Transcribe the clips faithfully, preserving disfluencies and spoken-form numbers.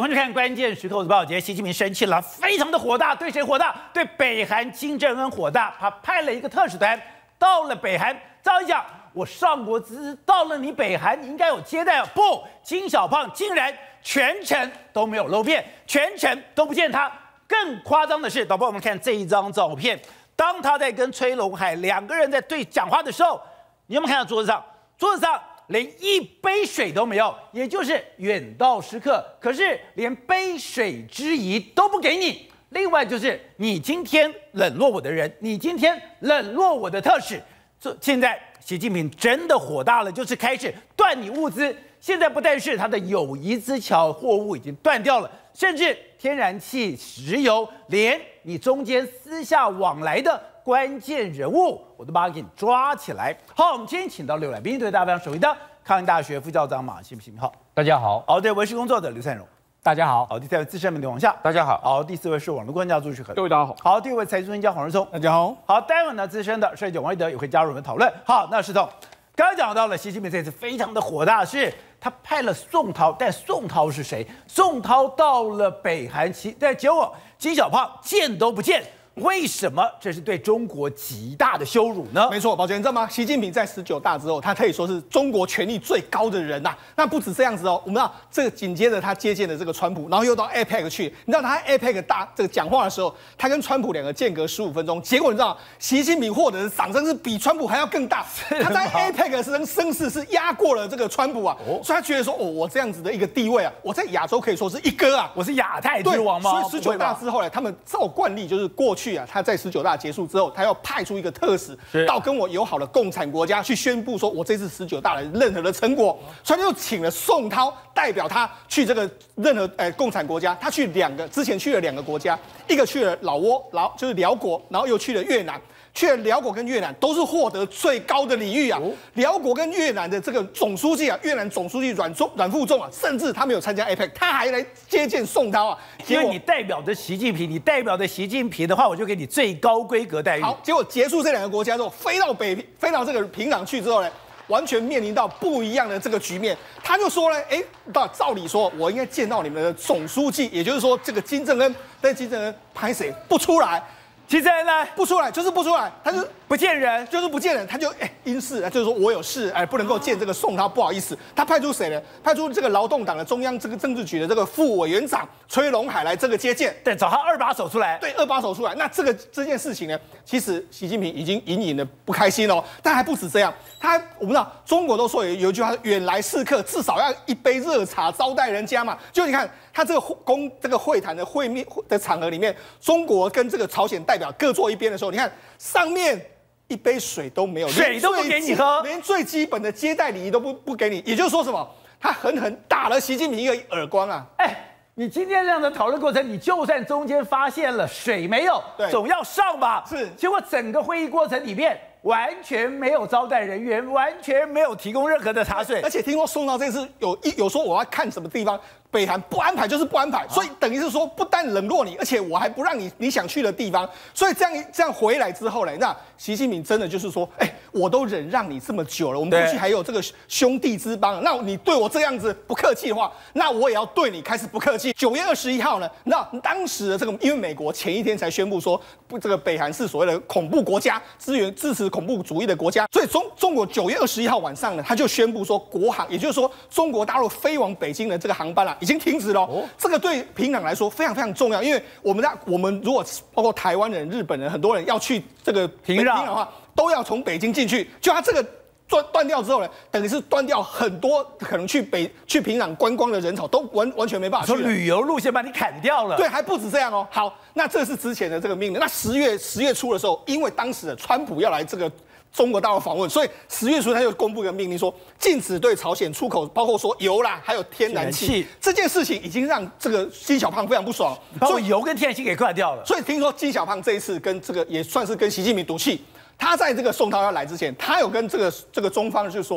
欢去看关键时刻的报节，习近平生气了，非常的火大，对谁火大？对北韩金正恩火大，他派了一个特使团到了北韩。照理讲，我上国资到了你北韩，你应该有接待啊。不，金小胖竟然全程都没有露面，全程都不见他。更夸张的是，导播，我们看这一张照片，当他在跟崔龙海两个人在对讲话的时候，你有没有看到桌子上？桌子上连一杯水都没有，也就是远道时刻。可是连杯水之谊都不给你。另外就是你今天冷落我的人，你今天冷落我的特使。这现在习近平真的火大了，就是开始断你物资。现在不但是他的友谊之桥货物已经断掉了，甚至天然气、石油，连你中间私下往来的关键人物，我都把他给你抓起来。好，我们今天请到六来宾，对大家非常熟悉的康宁大学副校长马信平，好， 大家好。 好，对文史工作者刘灿荣， 大家好。 好，第三位资深媒体王夏， 大家好。 好，第四位是网络专家朱旭恒， 各位大家好。 好，第五位财经专家黄日聪， 大家好。 好，待会呢资深的设计王一德也会加入我们讨论。好，那石头刚刚讲到了，习近平这次非常的火大，是他派了宋涛，但宋涛是谁？宋涛到了北韩，其但结果金小胖见都不见。为什么这是对中国极大的羞辱呢？ 没错，宝杰，你知道吗？习近平在十九大之后，他可以说是中国权力最高的人呐、啊。那不止这样子哦，我们知道这个紧接着他接见了这个川普，然后又到 A P E C 去。你知道他 A P E C 大这个讲话的时候，他跟川普两个间隔十五分钟，结果你知道习近平获得的掌声是比川普还要更大。他在 A P E C 的声声势是压过了这个川普啊，哦、所以他觉得说，哦，我这样子的一个地位啊，我在亚洲可以说是一哥啊， 我是亚太之王吗？ 所以十九大之后呢，他们照惯例就是过去啊，他在十九大结束之后，他要派出一个特使到跟我友好的共产国家去宣布说，我这次十九大的任何的成果，所以他就请了宋涛代表他去这个任何呃共产国家，他去两个之前去了两个国家，一个去了老挝，老就是辽国，然后又去了越南。去了辽国跟越南都是获得最高的礼遇啊！辽国跟越南的这个总书记啊，越南总书记阮中阮富仲啊，甚至他没有参加 A P E C， 他还来接见宋涛啊。 因为你代表着习近平，你代表着习近平的话，我就给你最高规格待遇。 好，结果结束这两个国家之后，飞到北飞到这个平壤去之后呢，完全面临到不一样的这个局面。他就说呢，哎，照照理说，我应该见到你们的总书记，也就是说这个金正恩，但金正恩拍谁不出来？ 金正恩呢？ 不出来，就是不出来，他就不见人， 就是不见人，他就哎因事，就是说我有事，哎不能够见这个宋涛，不好意思。他派出谁呢？派出这个劳动党的中央这个政治局的这个副委员长崔龙海来这个接见， 对，找他二把手出来。 对，二把手出来。那这个这件事情呢，其实习近平已经隐隐的不开心哦，但还不止这样，他还我们知道中国都说有有一句话，远来是客，至少要一杯热茶招待人家嘛。就你看他这个公这个会谈的会面的场合里面，中国跟这个朝鲜代表各坐一边的时候，你看上面一杯水都没有， 水都不给你喝， 连最基本的接待礼仪都不不给你。也就是说什么？他狠狠打了习近平一个耳光啊！ 哎，你今天这样的讨论过程，你就算中间发现了水没有，总要上吧？ 是。 结果整个会议过程里面完全没有招待人员，完全没有提供任何的茶水， 而且听说宋涛这次有一有说我要看什么地方。北韩不安排就是不安排，所以等于是说不但冷落你，而且我还不让你你想去的地方。所以这样这样回来之后呢，那习近平真的就是说，哎，我都忍让你这么久了，我们过去还有这个兄弟之邦，那你对我这样子不客气的话，那我也要对你开始不客气。九月二十一号呢，那当时的这个因为美国前一天才宣布说，不这个北韩是所谓的恐怖国家，支援支持恐怖主义的国家，所以中中国九月二十一号晚上呢，他就宣布说国航，也就是说中国大陆飞往北京的这个航班啊。已经停止了、哦，这个对平壤来说非常非常重要，因为我们在我们如果包括台湾人、日本人，很多人要去这个平壤的话，都要从北京进去。就他这个断断掉之后呢，等于是断掉很多可能去北去平壤观光的人潮，都完完全没办法去。 说旅游路线把你砍掉了， 对，还不止这样哦。好，那这是之前的这个命令。那十月十月初的时候，因为当时的川普要来这个。中国大陆访问，所以十月初他就公布一个命令，说禁止对朝鲜出口，包括说油啦，还有天然气。这件事情已经让这个金小胖非常不爽， 把我油跟天然气给断掉了。 所以听说金小胖这一次跟这个也算是跟习近平赌气。他在这个宋涛要来之前，他有跟这个这个中方就是说，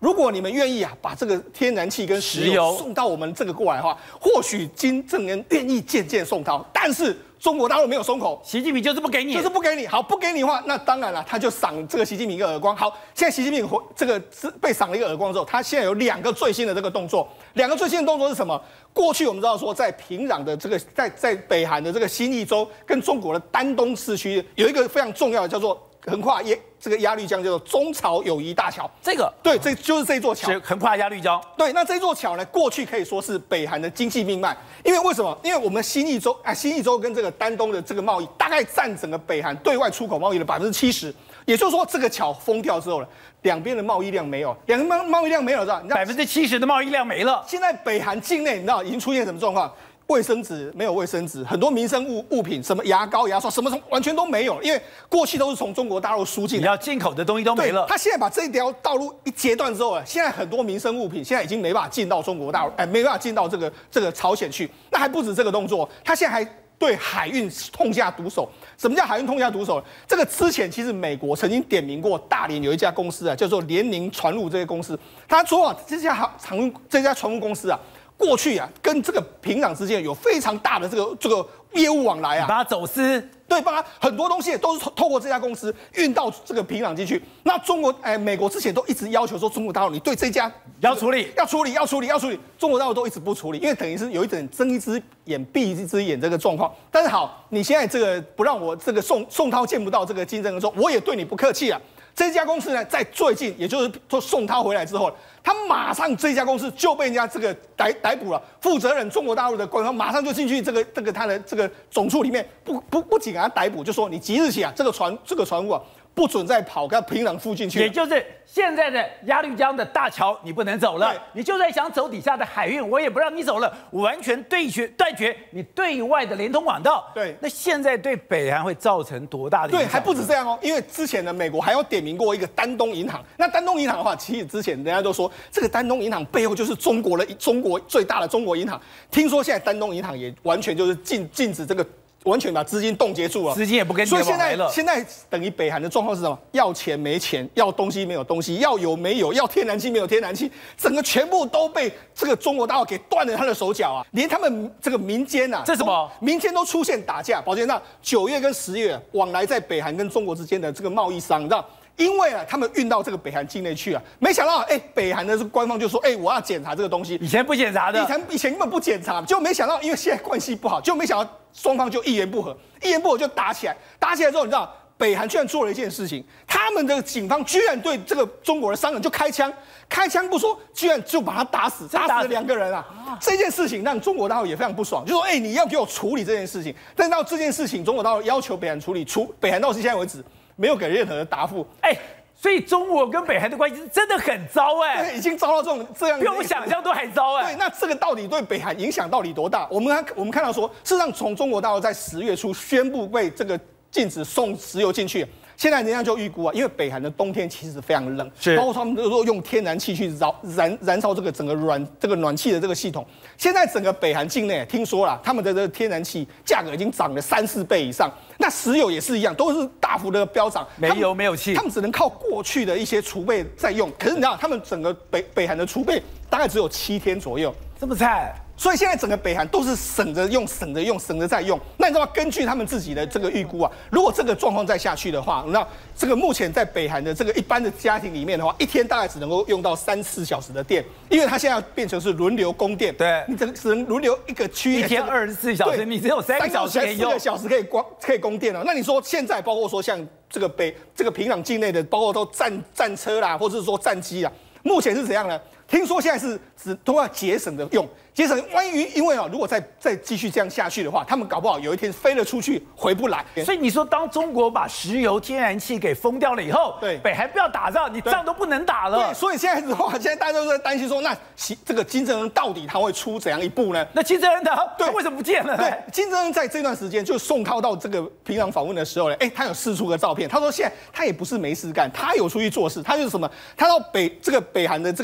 如果你们愿意啊，把这个天然气跟石油送到我们这个过来的话，或许金正恩愿意渐渐送到，但是中国大陆没有松口， 习近平就是不给你， 就是不给你。好，不给你的话，那当然了，他就赏这个习近平一个耳光。好，现在习近平这个被赏了一个耳光之后，他现在有两个最新的这个动作，两个最新的动作是什么？过去我们知道说，在平壤的这个在在北韩的这个新义州跟中国的丹东市区有一个非常重要的叫做横跨耶这个鸭绿江，叫做中朝友谊大桥。 这个对，这就是这座桥， 是横跨鸭绿江。 对，那这座桥呢，过去可以说是北韩的经济命脉，因为为什么？因为我们新义州啊，新义州跟这个丹东的这个贸易，大概占整个北韩对外出口贸易的百分之七十。也就是说，这个桥封掉之后呢，两边的贸易量没有，两个贸贸易量没有，知道？ 百分之七十的贸易量没了。 现在北韩境内，你知道已经出现什么状况？卫生纸没有卫生纸，很多民生物物品，什么牙膏、牙刷，什么什么完全都没有，因为过去都是从中国大陆输进， 你要进口的东西都没了。 他现在把这一条道路一截断之后啊，现在很多民生物品现在已经没办法进到中国大陆，哎，没办法进到这个这个朝鲜去。那还不止这个动作，他现在还对海运痛下毒手。什么叫海运痛下毒手？这个之前其实美国曾经点名过大连有一家公司啊，叫做联宁船务这些公司，他说啊，这家航运这家船务公司啊。过去啊，跟这个平壤之间有非常大的这个这个业务往来啊， 把它走私， 对，把它很多东西都是透过这家公司运到这个平壤进去。那中国哎，美国之前都一直要求说，中国大陆你对这家要处理， 要处理，要处理，要处理。中国大陆都一直不处理，因为等于是有一点睁一只眼闭一只眼这个状况。但是好，你现在这个不让我这个宋宋涛见不到这个金正恩说，我也对你不客气啊。这家公司呢，在最近，也就是说送他回来之后，他马上这家公司就被人家这个逮逮捕了。负责人中国大陆的官方马上就进去这个这个他的这个总处里面，不不不仅给他逮捕，就说你即日起啊，这个船这个船务啊，不准再跑到平壤附近去。 也就是现在的鸭绿江的大桥，你不能走了。你就算想走底下的海运，我也不让你走了，我完全对决断绝你对外的连通管道。 对， 那现在对北韩会造成多大的影响？ 对，还不止这样哦，因为之前呢，美国还有点名过一个丹东银行。那丹东银行的话，其实之前人家都说，这个丹东银行背后就是中国的中国最大的中国银行。听说现在丹东银行也完全就是禁禁止这个。完全把资金冻结住了， 资金也不跟你往来了。 所以现在现在等于北韩的状况是什么？要钱没钱，要东西没有东西，要有没有，要天然气没有天然气，整个全部都被这个中国大陆给断了他的手脚啊！连他们这个民间啊， 这什么？ 民间都出现打架。宝剑，那九月跟十月往来在北韩跟中国之间的这个贸易商，你知道？因为啊，他们运到这个北韩境内去啊，没想到，哎、欸，北韩的这个官方就说，哎、欸，我要检查这个东西。 以前不检查的， 以前以前根本不检查，就没想到，因为现在关系不好，就没想到双方就一言不合，一言不合就打起来。打起来之后，你知道，北韩居然做了一件事情，他们的警方居然对这个中国的商人就开枪，开枪不说，居然就把他打死，打死了两个人啊！啊这件事情让中国大陆也非常不爽，就说，哎、欸，你要给我处理这件事情。但到这件事情，中国大陆要求北韩处理，处北韩到现在为止没有给任何的答复。 哎、欸。所以中国跟北韩的关系真的很糟哎、 欸，已经糟到这种这样， 比我们想象都还糟哎、 欸。对，那这个到底对北韩影响到底多大？我们看我们看到说，事实上从中国大陆在十月初宣布被这个禁止送石油进去。现在人家就预估啊，因为北韩的冬天其实非常冷， 是包括他们都用天然气去燃燃燃烧这个整个暖这个暖气的这个系统。现在整个北韩境内听说了，他们的这个天然气价格已经涨了三四倍以上。那石油也是一样，都是大幅的飙涨。 没油没有气， 他们只能靠过去的一些储备在用。可是你知道，他们整个北北韩的储备大概只有七天左右， 这么惨。 所以现在整个北韩都是省着用、省着用、省着再用。那你知道吗？根据他们自己的这个预估啊，如果这个状况再下去的话，那这个目前在北韩的这个一般的家庭里面的话，一天大概只能够用到三四小时的电，因为它现在变成是轮流供电。 对， 你只能只能轮流一个区域， 一天二十四小时，你只有三个小时可以用， 四个小时可以光可以供电了。那你说现在包括说像这个北这个平壤境内的，包括都战战车啦，或者是说战机啊，目前是怎样呢？听说现在是只都要节省的用，节省。万一因为啊，如果再再继续这样下去的话，他们搞不好有一天飞了出去回不来。 所以你说，当中国把石油、天然气给封掉了以后， 对， 北韩不要打仗，你仗都不能打了。 对，所以现在的话，现在大家都在担心说，那这个金正恩到底他会出怎样一步呢？ 那金正恩他他为什么不见了？ 对，金正恩在这段时间就宋涛到这个平壤访问的时候呢，哎，他有释出个照片，他说现在他也不是没事干，他有出去做事，他就是什么？他到北这个北韩的这个这个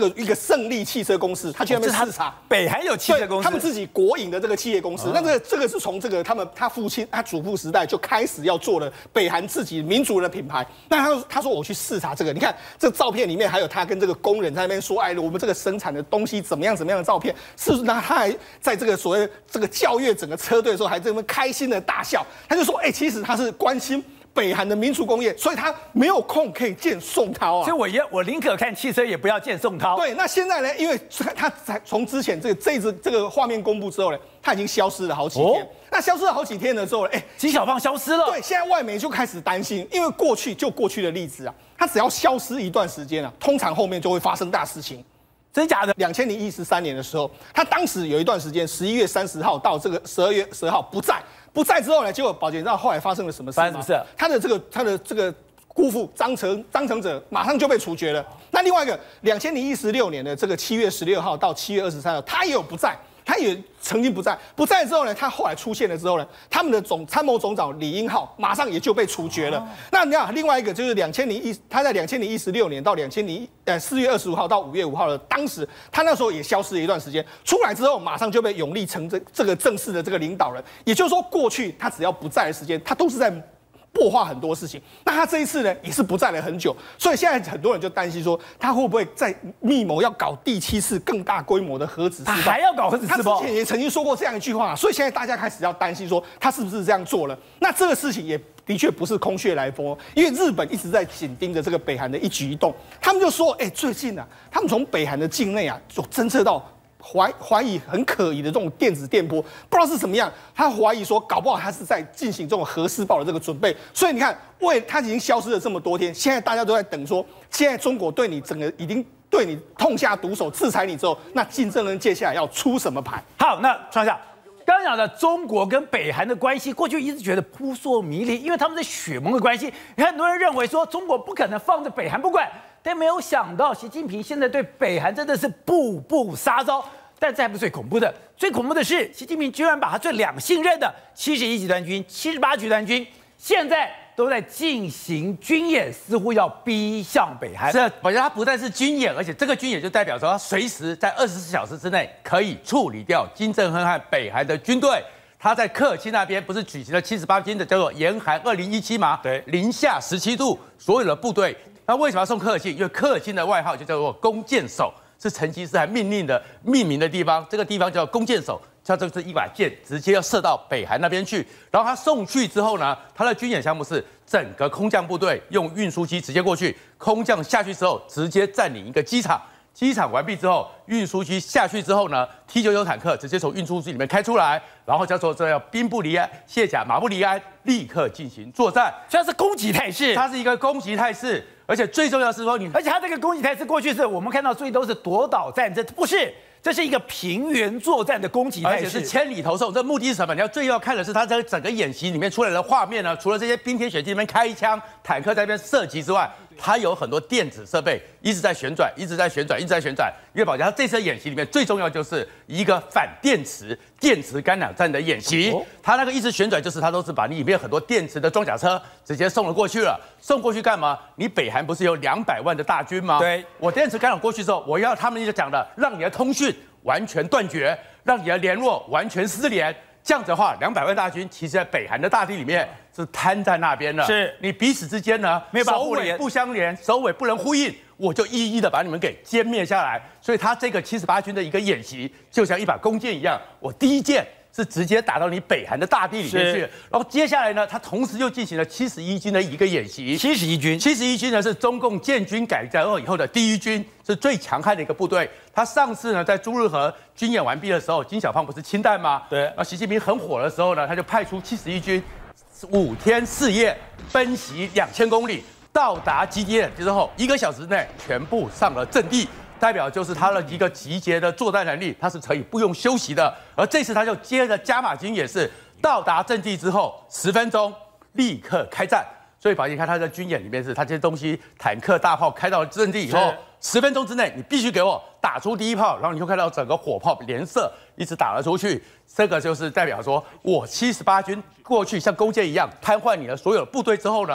个一个胜利汽车公司，他去那边视察。 北韩有汽车公司， 他们自己国营的这个企业公司。那这个这个是从这个他们他父亲他祖父时代就开始要做了北韩自己民族的品牌。那他他说我去视察这个，你看这照片里面还有他跟这个工人在那边说，哎，我们这个生产的东西怎么样怎么样的照片。是，那他还在这个所谓这个校阅整个车队的时候，还这么开心的大笑。他就说，哎，其实他是关心北韩的民族工业，所以他没有空可以见宋涛啊。 所以我也我宁可看汽车，也不要见宋涛。 对，那现在呢？因为他才从之前这个这一次这个画面公布之后呢，他已经消失了好几天。哦、那消失了好几天了之后呢，哎， 金小胖消失了。 对，现在外媒就开始担心，因为过去就过去的例子啊，他只要消失一段时间啊，通常后面就会发生大事情。 真假的？ 两千零一十三年的时候，他当时有一段时间，十一月三十号到这个十二月十二号不在，不在之后呢，结果宝杰，你知道后来发生了什么事吗？ 发生什么事？ 他的这个他的这个姑父张成张成哲马上就被处决了。那另外一个，两千零一十六年的这个七月十六号到七月二十三号，他也有不在。他也曾经不在，不在之后呢，他后来出现了之后呢，他们的总参谋总长李英浩马上也就被处决了。哦、那你看，另外一个就是两千零一，他在两千零一十六年到两千零呃四月二十五号到五月五号的，当时他那时候也消失了一段时间，出来之后马上就被永立成这这个正式的这个领导人。也就是说，过去他只要不在的时间，他都是在破坏很多事情。那他这一次呢，也是不在了很久，所以现在很多人就担心说，他会不会在密谋要搞第七次更大规模的核子试爆？ 还要搞核子试爆？ 他之前也曾经说过这样一句话，所以现在大家开始要担心说，他是不是这样做了？那这个事情也的确不是空穴来风，因为日本一直在紧盯着这个北韩的一举一动。他们就说，哎、欸，最近啊，他们从北韩的境内啊，就侦测到。怀怀疑很可疑的这种电子电波，不知道是怎么样。他怀疑说，搞不好他是在进行这种核试爆的这个准备。所以你看，为他已经消失了这么多天，现在大家都在等说，现在中国对你整个已经对你痛下毒手，制裁你之后，那金正恩接下来要出什么牌？ 好，那创下刚刚讲的中国跟北韩的关系，过去一直觉得扑朔迷离，因为他们是血盟的关系。很多人认为说，中国不可能放着北韩不管。但没有想到，习近平现在对北韩真的是步步杀招。但这还不是最恐怖的，最恐怖的是，习近平居然把他最两信任的七十一集团军、七十八集团军，现在都在进行军演，似乎要逼向北韩。 是，而且他不但是军演，而且这个军演就代表说，他随时在二十四小时之内可以处理掉金正恩和北韩的军队。他在克钦那边不是举行了七十八军的叫做严寒二零一七吗？ 对， 零下十七度，所有的部队。那为什么要送克钦？因为克钦的外号就叫做弓箭手，是成吉思汗命令的命名的地方。这个地方叫弓箭手，叫这是一把箭，直接要射到北韩那边去。然后他送去之后呢，他的军演项目是整个空降部队用运输机直接过去，空降下去之后直接占领一个机场。机场完毕之后，运输机下去之后呢 ，T 九九坦克直接从运输机里面开出来，然后叫做这要兵不离鞍，卸甲马不离鞍，立刻进行作战。 所以它是攻击态势， 它是一个攻击态势，而且最重要是说你， 而且它这个攻击态势过去是我们看到最都是夺岛战争，不是。这是一个平原作战的攻击态势， 而且是千里投送。这目的是什么？你要最要看的是它在整个演习里面出来的画面呢。除了这些冰天雪地里面开枪，坦克在那边射击之外，它有很多电子设备一直在旋转，一直在旋转，一直在旋转。因为宝强这次演习里面最重要就是一个反电池、电池干扰战的演习。它那个一直旋转，就是它都是把你里面很多电池的装甲车直接送了过去了。送过去干嘛？你北韩不是有两百万的大军吗？ 对， 我电池干扰过去之后，我要他们就讲的，让你的通讯完全断绝，让你的联络完全失联。这样子的话，两百万大军其实在北韩的大地里面是瘫在那边了。 是你彼此之间呢， 没有首尾不相连，首尾不能呼应，我就一一的把你们给歼灭下来。所以他这个七十八军的一个演习，就像一把弓箭一样，我第一箭是直接打到你北韩的大地里面去，然后接下来呢，他同时又进行了七十一军的一个演习。 七十一军， 七十一军呢是中共建军改革以后的第一军，是最强悍的一个部队。他上次呢在朱日和军演完毕的时候，金小胖不是氢弹吗？ 对。 那习近平很火的时候呢，他就派出七十一军五天四夜奔袭两千公里，到达基地之后，一个小时内全部上了阵地。代表就是他的一个集结的作战能力，他是可以不用休息的。而这次他就接着加码军也是到达阵地之后十分钟立刻开战。所以宝，你看他在军演里面是，他这些东西坦克大炮开到阵地以后，十分钟之内你必须给我打出第一炮，然后你就看到整个火炮连射一直打了出去。这个就是代表说我七十八军过去像弓箭一样瘫痪你的所有部队之后呢，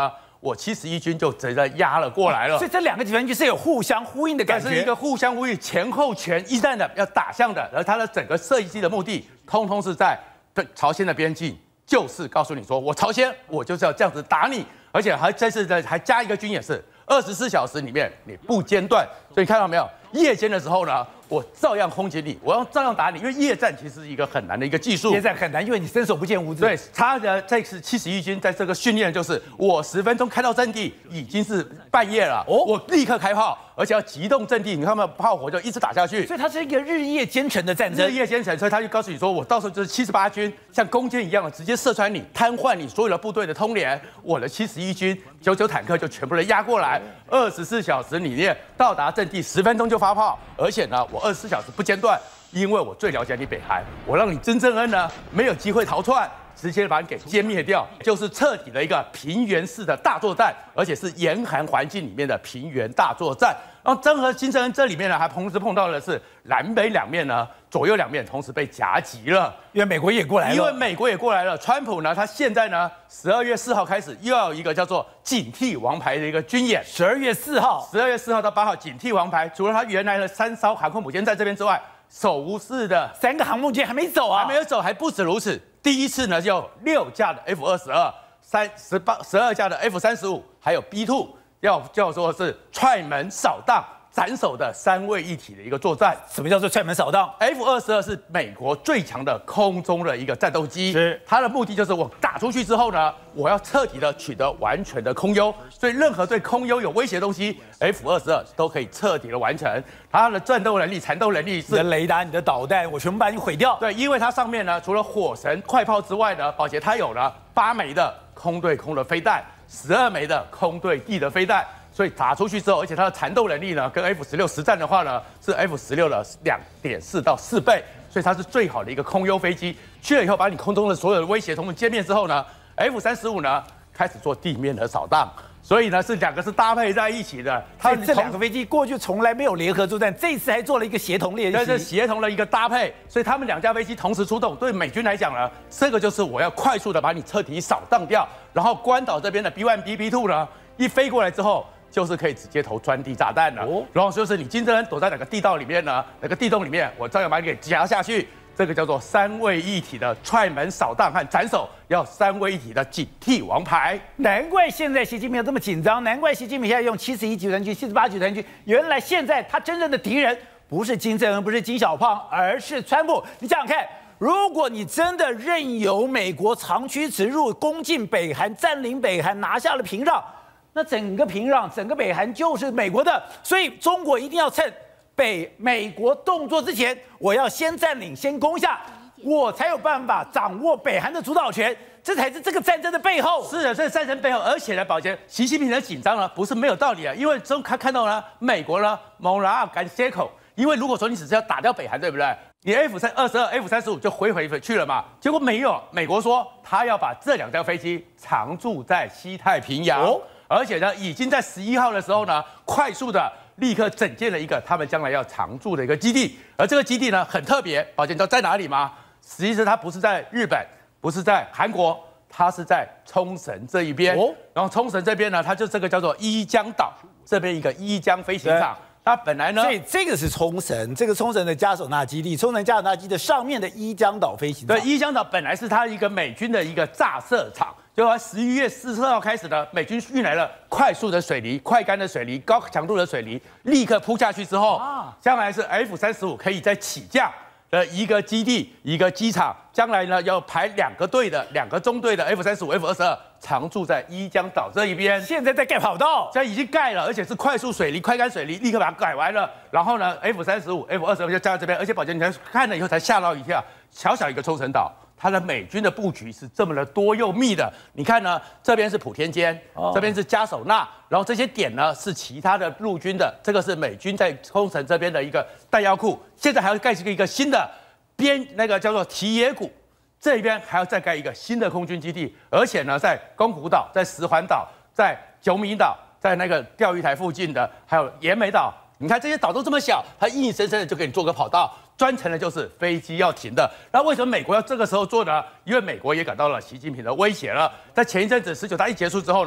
我七十一军就直接压了过来了。 所以这两个集团军是有互相呼应的感觉， 是一个互相呼应、前后拳一战的要打向的，而它的整个设计的目的，通通是在朝鲜的边境，就是告诉你说，我朝鲜我就是要这样子打你，而且还这次的还加一个军演是二十四小时里面你不间断，所以看到没有？夜间的时候呢，我照样轰击你，我要照样打你，因为夜战其实是一个很难的一个技术。 夜战很难，因为你伸手不见五指。 对，他的这次七十一军在这个训练，就是我十分钟开到阵地，已经是半夜了，哦，我立刻开炮，而且要急动阵地，你看到炮火就一直打下去。 所以它是一个日夜兼程的战争。 日夜兼程，所以他就告诉你说，我到时候就是七十八军像弓箭一样的直接射穿你，瘫痪你所有的部队的通联。我的七十一军九九坦克就全部的压过来，二十四小时里面到达阵地，十分钟就发炮，而且呢，我二十四小时不间断，因为我最了解你北韩，我让你金正恩呢没有机会逃窜，直接把你给歼灭掉，就是彻底的一个平原式的大作战，而且是严寒环境里面的平原大作战。然后郑和金正恩这里面呢，还同时碰到的是南北两面呢，左右两面同时被夹击了， 因为美国也过来了， 因为美国也过来了。川普呢，他现在呢，十二月四号开始又要有一个叫做警惕王牌的一个军演。 十二月四号， 十二月四号到八号，警惕王牌，除了他原来的三艘航空母舰在这边之外，手无式的三个航母舰还没走啊， 还没有走，还不止如此。第一次呢，就有六架的 F 二十二、三十八、十二架的 F 三十五，还有 B 二，要叫做是踹门扫荡、斩首的三位一体的一个作战。 什么叫做踹门扫荡 ？F 二十二是美国最强的空中的一个战斗机， 是它的目的就是我打出去之后呢，我要彻底的取得完全的空优，所以任何对空优有威胁的东西 ，F 二十二都可以彻底的完成。它的战斗能力、缠斗能力是你的雷达、你的导弹，我全部把你毁掉。 对，因为它上面呢，除了火神快炮之外呢，宝洁它有了八枚的空对空的飞弹，十二枚的空对地的飞弹。所以打出去之后，而且它的缠斗能力呢，跟 F 十六实战的话呢，是 F 十六的两点四到四倍，所以它是最好的一个空优飞机。去了以后，把你空中的所有的威胁同时歼灭之后呢 ，F 三十五呢开始做地面的扫荡。所以呢，是两个是搭配在一起的。 它这两个飞机过去从来没有联合作战，这次还做了一个协同练习， 这是协同的一个搭配。所以他们两架飞机同时出动，对美军来讲呢，这个就是我要快速的把你彻底扫荡掉。然后关岛这边的 B 一 B B 二呢，一飞过来之后，就是可以直接投钻地炸弹了。哦、然后就是你金正恩躲在哪个地道里面呢？哪个地洞里面，我照样把你给夹下去。这个叫做三位一体的踹门扫荡和斩首，要三位一体的警惕王牌。 难怪现在习近平这么紧张，难怪习近平现在用七十一集团军、七十八集团军。原来现在他真正的敌人不是金正恩，不是金小胖，而是川普。你想想看，如果你真的任由美国长驱直入，攻进北韩，占领北韩，拿下了平壤，那整个平壤、整个北韩就是美国的。所以中国一定要趁北美国动作之前，我要先占领、先攻下，我才有办法掌握北韩的主导权，这才是这个战争的背后。 是的，这是战争背后，而且呢，宝洁，习近平的紧张呢，不是没有道理啊，因为中他看到呢，美国呢猛然敢接口，因为如果说你只是要打掉北韩，对不对？你 F 三二十二、F 三十五就回回去了嘛，结果没有，美国说他要把这两架飞机常驻在西太平洋，哦、而且呢，已经在十一号的时候呢，快速的。立刻整建了一个他们将来要常驻的一个基地，而这个基地呢很特别，宝洁你知道在哪里吗？实际上它不是在日本，不是在韩国，它是在冲绳这一边。哦，然后冲绳这边呢，它就这个叫做伊江岛这边一个伊江飞行场。它本来呢， 所以这个是冲绳，这个冲绳的加手纳基地，冲绳加手纳基地的上面的伊江岛飞行场。 对，伊江岛本来是它一个美军的一个炸射场。就从十一月四号开始呢，美军运来了快速的水泥、快干的水泥、高强度的水泥，立刻铺下去之后，啊，将来是 F 三十五可以再起降的一个基地、一个机场。将来呢，要排两个队的、两个中队的 F 三十五、F 二十二常驻在伊江岛这一边。 现在在盖跑道， 现在已经盖了，而且是快速水泥、快干水泥，立刻把它改完了。然后呢 ，F 三十五、F 二十二就加在这边，而且宝洁你看了以后才吓到一跳，小小一个冲绳岛。它的美军的布局是这么的多又密的，你看呢，这边是普天间，哦、这边是加手纳，然后这些点呢是其他的陆军的，这个是美军在冲绳这边的一个弹药库，现在还要盖一个新的边那个叫做提野谷，这边还要再盖一个新的空军基地，而且呢，在宫古岛、在石环岛、在九米岛、在那个钓鱼台附近的，还有岩美岛，你看这些岛都这么小，它硬生生的就给你做个跑道。专程的就是飞机要停的，那为什么美国要这个时候做呢？因为美国也感到了习近平的威胁了。在前一阵子十九大一结束之后呢，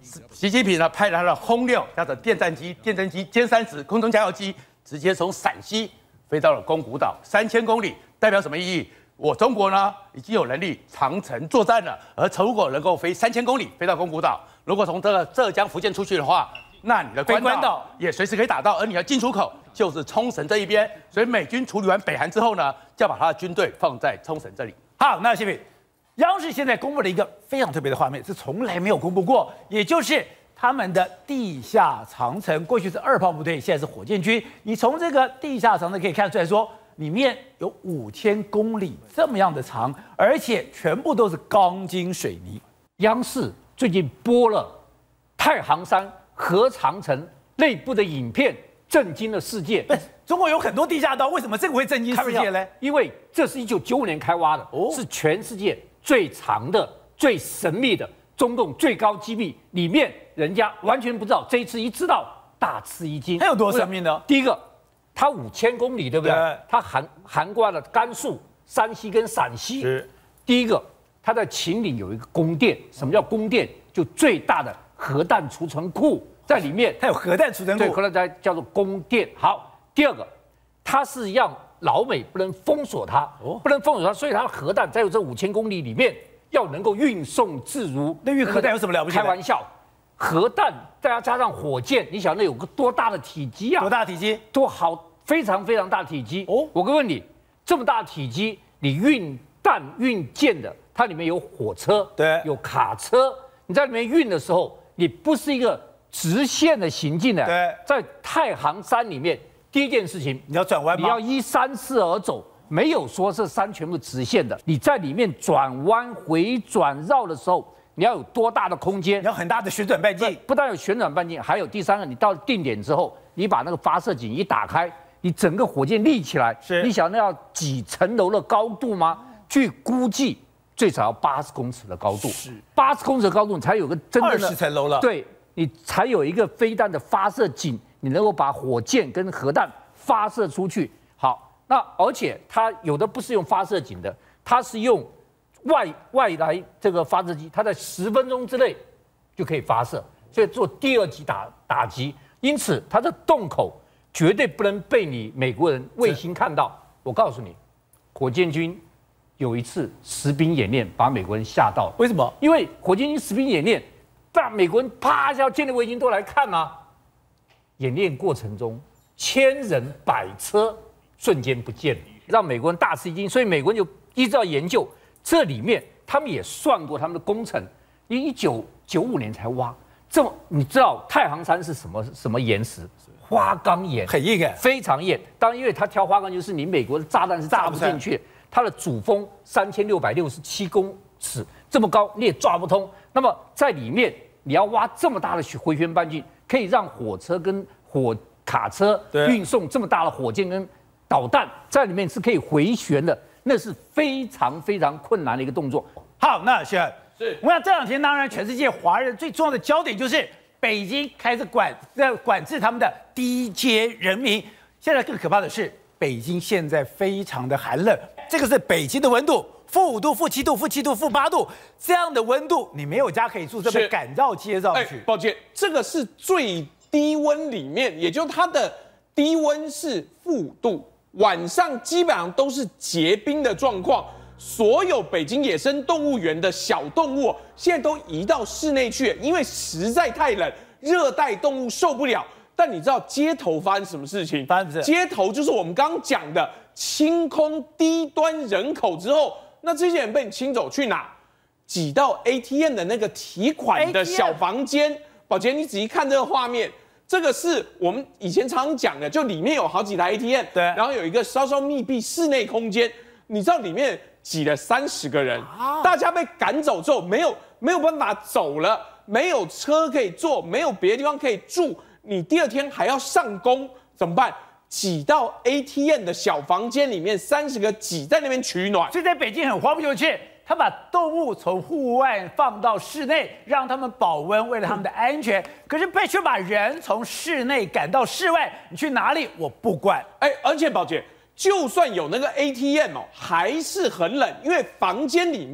习近平呢派了他的轰六加上电战机、电侦机、歼三十空中加油机，直接从陕西飞到了宫古岛，三千公里，代表什么意义？我中国呢已经有能力长程作战了，而如果能够飞三千公里飞到宫古岛，如果从这个浙江、福建出去的话，那你的关岛也随时可以打到，而你的进出口就是冲绳这一边。所以美军处理完北韩之后呢，就要把他的军队放在冲绳这里。 好，那谢平，央视现在公布了一个非常特别的画面，是从来没有公布过，也就是他们的地下长城，过去是二炮部队，现在是火箭军。你从这个地下长城可以看出来说，里面有五千公里这么样的长，而且全部都是钢筋水泥。 央视最近播了太行山核长城内部的影片，震惊了世界。 不是，中国有很多地下道，为什么这个会震惊世界呢？ 因为这是一九九五年开挖的，哦、是全世界最长的、最神秘的中共最高机密，里面人家完全不知道，这一次一知道大吃一惊。 它有多神秘呢？ 第一个，它五千公里，对不对？ 对， 它涵涵盖了甘肃、山西跟陕西。 是。 第一个，它在秦岭有一个宫殿，什么叫宫殿？就最大的核弹储存库在里面， 它有核弹储存库， 对，核弹叫做宫殿。好，第二个，它是让老美不能封锁它，哦、不能封锁它，所以它的核弹在这五千公里里面要能够运送自如。 那运核弹有什么了不起？ 开玩笑，核弹再加上火箭，你想那有个多大的体积啊？ 多大体积？ 多好，非常非常大体积。哦，我问你，这么大体积，你运弹运箭的，它里面有火车， 对， 有卡车。你在里面运的时候，你不是一个直线的行进的。 对， 在太行山里面，第一件事情你要转弯吗？ 你要依山势而走，没有说这山全部直线的。你在里面转弯、回转、绕的时候，你要有多大的空间？ 你要很大的旋转半径。 不但有旋转半径，还有第三个，你到定点之后，你把那个发射井一打开，你整个火箭立起来， 是你想那要几层楼的高度吗？据估计。最少要八十公尺的高度， 是八十公尺的高度，你才有个真正的二十层楼了。 对，你才有一个飞弹的发射井，你能够把火箭跟核弹发射出去。好，那而且它有的不是用发射井的，它是用外外来这个发射机，它在十分钟之内就可以发射，所以做第二级打打击。因此，它的洞口绝对不能被你美国人卫星看到。我告诉你，火箭军。有一次实兵演练，把美国人吓到了。 为什么？ 因为火箭军实兵演练，把美国人啪一下，建立卫星都来看啊。演练过程中，千人百车瞬间不见了，让美国人大吃一惊。所以美国人就依照研究，这里面他们也算过他们的工程。因为一九九五年才挖，这么你知道太行山是什么什么岩石？花岗岩， 很硬哎， 非常硬。当然，因为它挑花岗，就是你美国的炸弹是炸不进去。它的主峰三千六百六十七公尺，这么高你也抓不通。那么在里面你要挖这么大的回旋半径，可以让火车跟火卡车运送这么大的火箭跟导弹在里面是可以回旋的，那是非常非常困难的一个动作。 好，那轩是我想这两天当然全世界华人最重要的焦点就是北京开始管在管制他们的低阶人民。现在更可怕的是，北京现在非常的寒冷。这个是北京的温度，负五度、负七度、负七度、负八度，这样的温度，你没有家可以住，这被赶到街上去。 抱歉，这个是最低温里面，也就是它的低温是负五度，晚上基本上都是结冰的状况。所有北京野生动物园的小动物现在都移到室内去，因为实在太冷，热带动物受不了。但你知道街头发生什么事情？ 发生什么事？ 街头就是我们刚刚讲的。清空低端人口之后，那这些人被你清走去哪？挤到 A T M 的那个提款的小房间。宝杰，你仔细看这个画面，这个是我们以前常常讲的，就里面有好几台 A T M， 对， 然后有一个稍稍密闭室内空间。你知道里面挤了三十个人，啊、大家被赶走之后，没有没有办法走了，没有车可以坐，没有别的地方可以住，你第二天还要上工，怎么办？挤到 A T M 的小房间里面，三十个挤在那边取暖。 所以在北京很荒谬的是，他把动物从户外放到室内，让他们保温，为了他们的安全。可是被却把人从室内赶到室外，你去哪里我不管。 哎，而且宝姐，就算有那个 A T M 哦，还是很冷，因为房间里面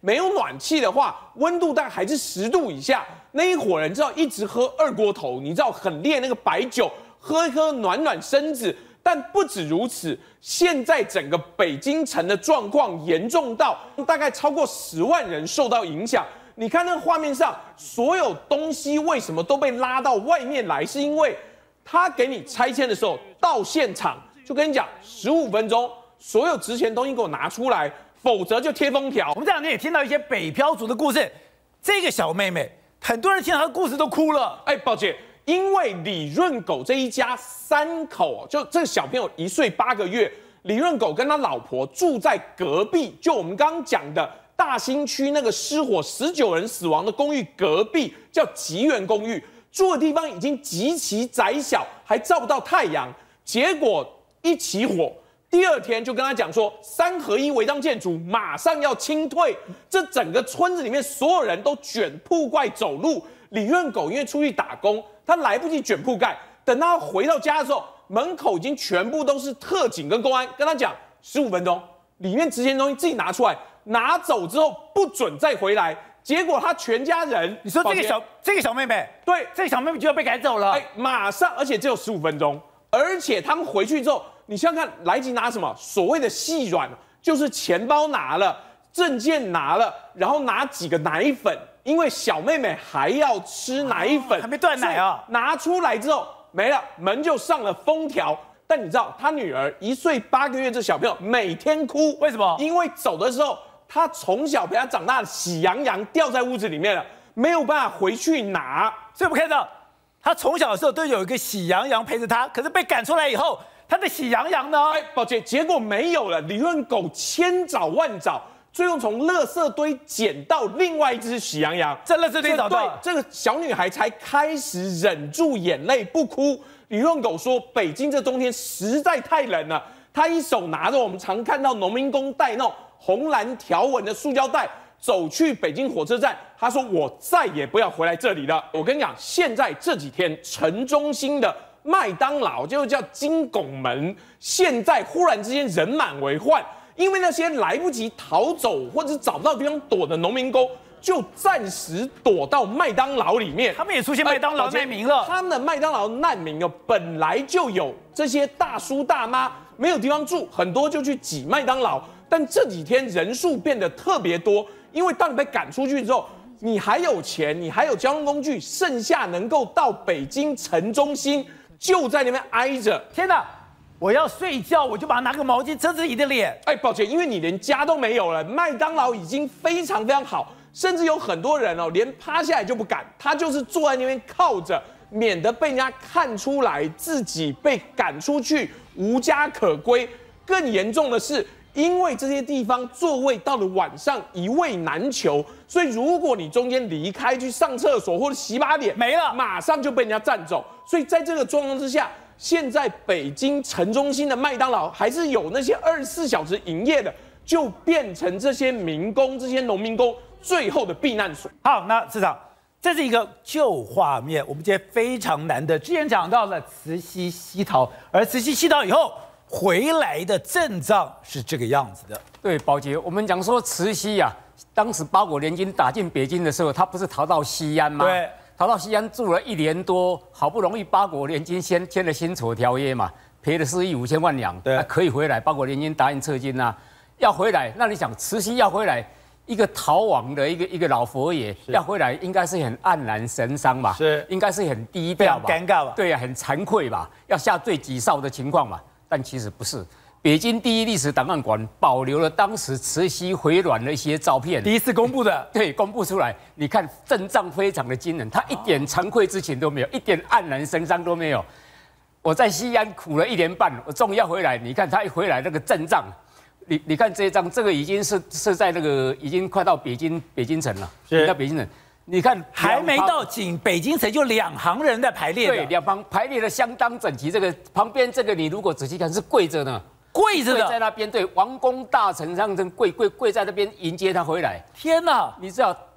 没有暖气的话，温度大概还是十度以下。那一伙人知道一直喝二锅头，你知道很烈那个白酒，喝一喝暖暖身子。但不止如此，现在整个北京城的状况严重到大概超过十万人受到影响。你看那个画面上，所有东西为什么都被拉到外面来？是因为他给你拆迁的时候，到现场就跟你讲十五分钟，所有值钱的东西给我拿出来，否则就贴封条。 我们这两天也听到一些北漂族的故事，这个小妹妹，很多人听到她的故事都哭了。 哎，抱歉。因为李润狗这一家三口，就这个小朋友一岁八个月，李润狗跟他老婆住在隔壁，就我们刚刚讲的大兴区那个失火十九人死亡的公寓隔壁，叫吉源公寓，住的地方已经极其窄小，还照不到太阳。结果一起火，第二天就跟他讲说，三合一违章建筑马上要清退，这整个村子里面所有人都卷铺盖走路。李润狗因为出去打工，他来不及卷铺盖，等他回到家的时候，门口已经全部都是特警跟公安，跟他讲十五分钟，里面值钱的东西自己拿出来，拿走之后不准再回来。结果他全家人， 你说这个小这个小妹妹， 对， 这个小妹妹就要被赶走了， 哎，马上，而且只有十五分钟，而且他们回去之后，你想想看，来及拿什么？所谓的细软，就是钱包拿了，证件拿了，然后拿几个奶粉。因为小妹妹还要吃奶粉， 还没断奶啊！ 拿出来之后没了，门就上了封条。但你知道，他女儿一岁八个月，这小朋友每天哭， 为什么？ 因为走的时候，他从小陪他长大的喜羊羊掉在屋子里面了，没有办法回去拿。 所以我们看到，他从小的时候都有一个喜羊羊陪着他，可是被赶出来以后，他的喜羊羊呢？ 哎，抱歉，结果没有了。李润狗千找万找。最后从垃圾堆捡到另外一只喜羊羊， 在垃圾堆找到， 这个小女孩才开始忍住眼泪不哭。李润狗说：“北京这冬天实在太冷了。”她一手拿着我们常看到农民工带那种红蓝条纹的塑胶袋，走去北京火车站。她说：“我再也不要回来这里了。”我跟你讲，现在这几天城中心的麦当劳就叫金拱门，现在忽然之间人满为患。因为那些来不及逃走或者是找不到地方躲的农民工，就暂时躲到麦当劳里面。 他们也出现麦当劳难民了。 他们的麦当劳难民哦，本来就有这些大叔大妈没有地方住，很多就去挤麦当劳。但这几天人数变得特别多，因为当你被赶出去之后，你还有钱，你还有交通工具，剩下能够到北京城中心，就在那边挨着。 天哪！我要睡觉，我就把它拿个毛巾遮着你的脸。 哎，抱歉，因为你连家都没有了。麦当劳已经非常非常好，甚至有很多人哦，连趴下来就不敢，他就是坐在那边靠着，免得被人家看出来自己被赶出去，无家可归。更严重的是，因为这些地方座位到了晚上一位难求，所以如果你中间离开去上厕所或者洗把脸， 没了， 马上就被人家占走。所以在这个状况之下，现在北京城中心的麦当劳还是有那些二十四小时营业的，就变成这些民工、这些农民工最后的避难所。 好，那市长，这是一个旧画面，我们今天非常难得。之前讲到了慈禧西逃，而慈禧西逃以后回来的阵仗是这个样子的。 对，宝杰，我们讲说慈禧啊，当时八国联军打进北京的时候，他不是逃到西安吗？ 对。 逃到西安住了一年多，好不容易八国联军先签了辛丑条约嘛，赔了四亿五千万两，对、啊，可以回来。八国联军答应撤军啊，要回来。那你想，慈禧要回来，一个逃亡的一个一个老佛爷要回来，应该是很黯然神伤吧？ 是， 应该是很低调吧？ 尴尬吧？ 对呀、啊，很惭愧吧？要下罪己臊的情况嘛？但其实不是。北京第一历史档案馆保留了当时慈禧回銮的一些照片， 第一次公布的， 对，公布出来，你看阵仗非常的惊人，他一点惭愧之情都没有，一点黯然神伤都没有。我在西安苦了一年半，我终于要回来，你看他一回来那个阵仗，你你看这一张，这个已经是是在那个已经快到北京北京城了，是到北京城。你看还没到进北京城，就两行人在排列， 对，两旁排列的相当整齐。这个旁边这个你如果仔细看是跪着呢。 跪着的， 跪在那边，对，王公大臣上阵跪跪跪在那边迎接他回来。 天哪！ 你知道，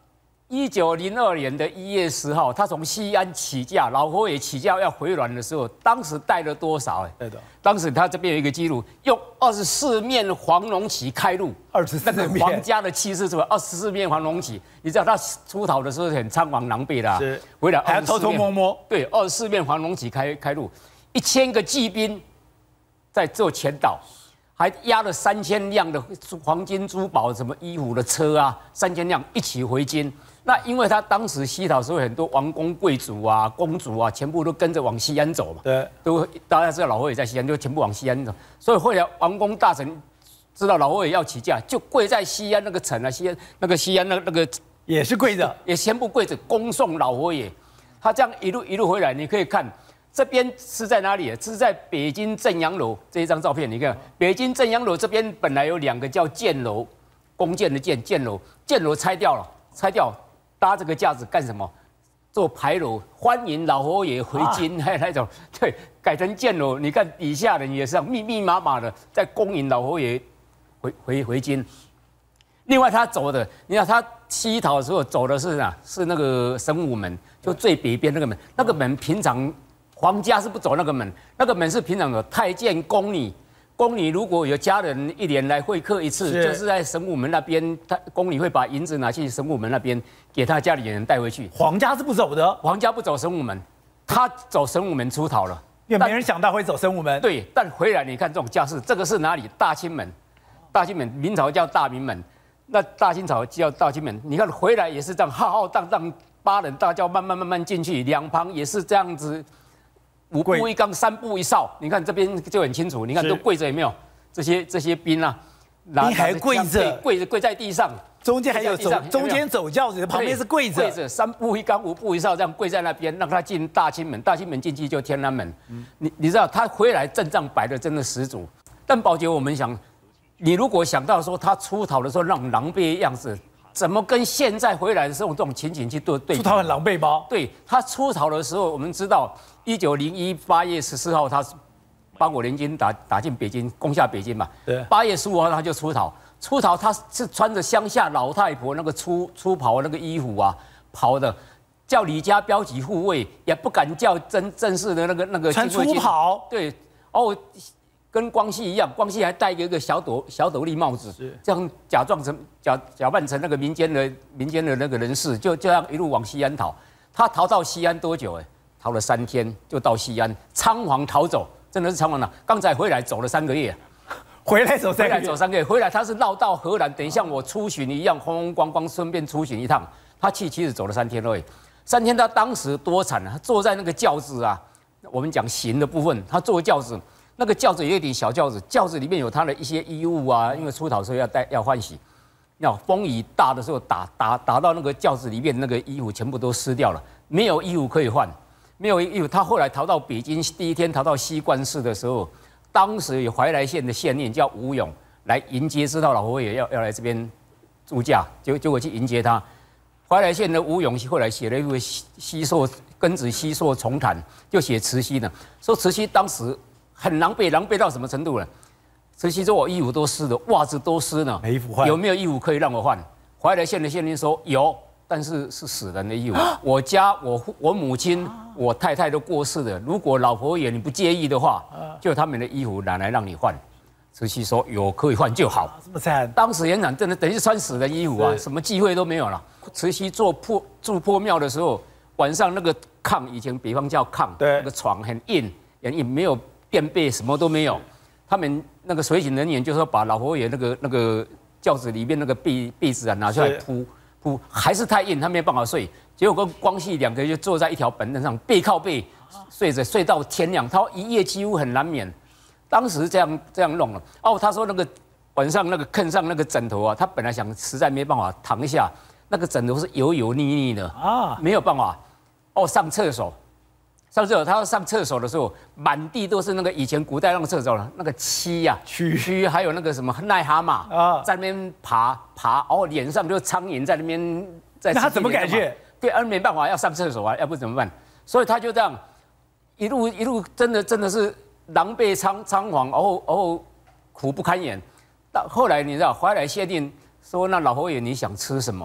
一九零二年的一月十号，他从西安起驾，老佛爷起驾要回銮的时候，当时带了多少？哎， 对的， 当时他这边有一个记录，用二十四面黄龙旗开路， 二十四那个面皇家的气势出来，二十四面黄龙旗，你知道他出逃的时候很仓皇狼狈的、啊， 是回来还要偷偷摸摸， 对，二十四面黄龙旗开开路，一千个骑兵在做前导。还押了三千辆的黄金珠宝、什么衣服的车啊，三千辆一起回京。那因为他当时西逃时候，很多王公贵族啊、公主啊，全部都跟着往西安走嘛。 对， 都大家知道老佛爷在西安，就全部往西安走。所以后来王公大臣知道老佛爷要起驾，就跪在西安那个城啊，西安那个西安那那个也是跪着， 也全部跪着恭送老佛爷。他这样一路一路回来，你可以看。这边是在哪里？是在北京正阳楼这一张照片。你看，北京正阳楼这边本来有两个叫箭楼，弓箭的箭，箭楼，箭楼拆掉了，拆掉搭这个架子干什么？做牌楼，欢迎老佛爷回京，还有那种对，改成箭楼。你看底下人也是密密麻麻的在恭迎老佛爷回回回京。另外他走的，你看他西逃的时候走的是哪？是那个神武门，就最北边那个门，那个门平常。皇家是不走那个门，那个门是平常的太监宫女，宫女如果有家人一年来会客一次，是就是在神武门那边，他宫女会把银子拿去神武门那边给他家里人带回去。 皇家是不走的， 皇家不走神武门，他走神武门出逃了， 也没人想到会走神武门。 对，但回来你看这种架势，这个是哪里？大清门，大清门，明朝叫大明门，那大清朝叫大清门。你看回来也是这样浩浩荡荡，八人大轿慢慢慢慢进去，两旁也是这样子。五步一岗，三步一哨，你看这边就很清楚。你看都跪着有没有？这些这些兵啊， 兵还跪着， 跪着跪在地上， 中间还有走，中间走轿子，旁边是跪着， 跪着三步一岗，五步一哨，这样跪在那边，让他进大清门。大清门进去就天安门。嗯、你你知道他回来阵仗摆的真的十足。但宝杰，我们想，你如果想到说他出逃的时候那种狼狈的样子。怎么跟现在回来的时候这种情景去对对比？ 出逃很狼狈吗？ 对他出逃的时候，我们知道一九零一八月十四号，他八国联军打打进北京，攻下北京嘛。对。八月十五号他就出逃，出逃他是穿着乡下老太婆那个粗粗袍那个衣服啊，袍的，叫李家标旗护卫，也不敢叫正正式的那个那个穿粗袍。 对，哦。跟光绪一样，光绪还戴一个小斗小斗笠帽子，这样假装成假假扮成那个民间的民间的那个人士，就这样一路往西安逃。他逃到西安多久？哎，逃了三天就到西安，仓皇逃走，真的是仓皇的。刚才回来走了三个月， 回来走三个月， 回来走三个月，回来他是绕到荷兰，等于像我出巡一样，风风光光，顺便出巡一趟。他去其实走了三天而已，三天他当时多惨啊！他坐在那个轿子啊，我们讲行的部分，他坐轿子。那个轿子有一顶小轿子，轿子里面有他的一些衣物啊，因为出逃的时候要带要换洗，要风雨大的时候打打打到那个轿子里面，那个衣服全部都湿掉了，没有衣服可以换，没有衣服。他后来逃到北京，第一天逃到西关市的时候，当时有怀来县的县令叫吴勇来迎接，知道老佛爷要要来这边驻驾，结结果去迎接他。怀来县的吴勇后来写了一部《西朔庚子西朔重谈》，就写慈禧呢，说慈禧当时。很狼狈，狼狈到什么程度呢？慈禧说：“我衣服都湿了，袜子都湿了， 没衣服换， 有没有衣服可以让我换？”怀来县的县令说：“有，但是是死人的衣服。我家我我母亲、我太太都过世了，如果老佛爷你不介意的话，就他们的衣服拿来让你换。”慈禧说：“有可以换就好。” 这么惨， 当时园长真的等于是穿死人衣服啊，什么忌讳都没有了。慈禧做破住破庙的时候，晚上那个炕，以前北方叫炕，那个床很硬，很硬，没有。垫被什么都没有，他们那个随行人员就说把老佛爷那个那个轿子里面那个被被子啊拿出来铺铺，还是太硬，他没有办法睡。结果跟光绪两个人就坐在一条板凳上背靠背睡着，睡到天亮，他一夜几乎很难眠。当时这样这样弄了哦，他说那个晚上那个炕上那个枕头啊，他本来想实在没办法躺一下，那个枕头是油油腻腻的啊，没有办法哦，上厕所。上厕所，他要上厕所的时候，满地都是那个以前古代那个厕所那个蛆呀、蛆，蛆还有那个什么癞蛤蟆啊，在那边爬爬，哦，脸上就苍蝇在那边在。 那他怎么感觉？ 对，而没办法要上厕所啊，要不怎么办？所以他就这样一路一路，真的真的是狼狈仓仓皇，然后然后苦不堪言。到后来你知道，怀来县令说：“那老佛爷你想吃什么？”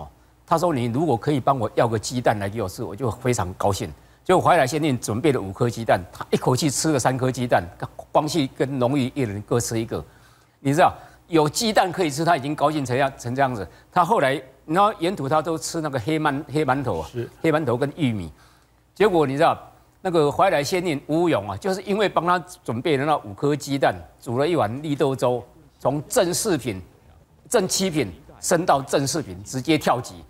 他说你如果可以帮我要个鸡蛋来给我吃，我就非常高兴。结果怀来县令准备了五颗鸡蛋，他一口气吃了三颗鸡蛋，光绪跟隆裕一人各吃一个。你知道有鸡蛋可以吃，他已经高兴成样成这样子。他后来，然后沿途他都吃那个黑馒黑馒头啊，黑馒头跟玉米。结果你知道那个怀来县令吴勇啊，就是因为帮他准备了那五颗鸡蛋，煮了一碗绿豆粥，从正四品、正七品升到正四品，直接跳级。